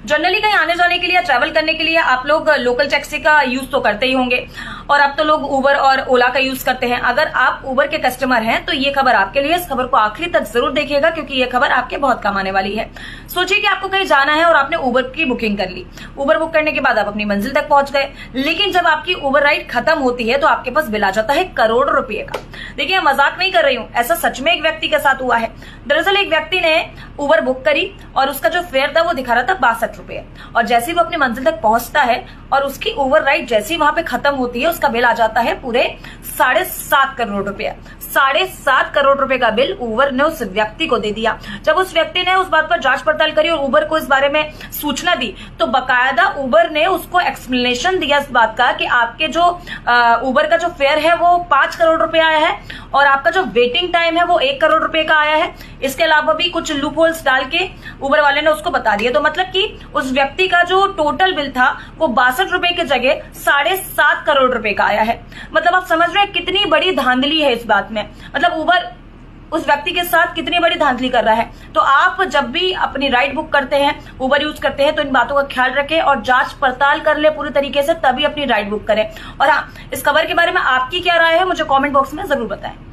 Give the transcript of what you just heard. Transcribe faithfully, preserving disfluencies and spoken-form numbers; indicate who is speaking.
Speaker 1: Generally कहीं आने जाने के लिए, ट्रैवल करने के लिए आप लोग लोकल टैक्सी का यूज तो करते ही होंगे, और अब तो लोग उबर और ओला का यूज करते हैं। अगर आप उबर के कस्टमर हैं तो ये खबर आपके लिए, इस खबर को आखिरी तक जरूर देखिएगा क्योंकि ये खबर आपके बहुत काम आने वाली है। सोचिए कि आपको कहीं जाना है और आपने उबर की बुकिंग कर ली। उबर बुक करने के बाद आप अपनी मंजिल तक पहुंच गए, लेकिन जब आपकी उबर राइड खत्म होती है तो आपके पास बिल आ जाता है करोड़ रुपए का। देखिए, मजाक नहीं कर रही हूं, ऐसा सच में एक व्यक्ति के साथ हुआ है। दरअसल एक व्यक्ति ने उबर बुक करी और उसका जो फेयर था वो दिखा रहा था बासठ रुपए, और जैसे ही वो अपनी मंजिल तक पहुंचता है और उसकी ओवर राइड जैसे ही वहां पे खत्म होती है, उसका बिल आ जाता है पूरे साढ़े सात करोड़ रुपया। साढ़े सात करोड़ रुपए का बिल उबर ने उस व्यक्ति को दे दिया। जब उस व्यक्ति ने उस बात पर जांच पड़ताल करी और उबर को इस बारे में सूचना दी तो बकायदा उबर ने उसको एक्सप्लेनेशन दिया इस बात का कि आपके जो उबर का जो फेयर है वो पांच करोड़ रुपए आया है और आपका जो वेटिंग टाइम है वो एक करोड़ रुपए का आया है। इसके अलावा भी कुछ लूप होल्स डाल के उबर वाले ने उसको बता दिया। तो मतलब कि उस व्यक्ति का जो टोटल बिल था वो बासठ रुपए की जगह साढ़े सात करोड़ रुपए का आया है। मतलब आप समझ रहे हैं कितनी बड़ी धांधली है इस बात में। मतलब उबर उस व्यक्ति के साथ कितनी बड़ी धांधली कर रहा है। तो आप जब भी अपनी राइड बुक करते हैं, उबर यूज करते हैं, तो इन बातों का ख्याल रखें और जांच पड़ताल कर ले पूरी तरीके से, तभी अपनी राइड बुक करें। और हाँ, इस खबर के बारे में आपकी क्या राय है मुझे कमेंट बॉक्स में जरूर बताएं।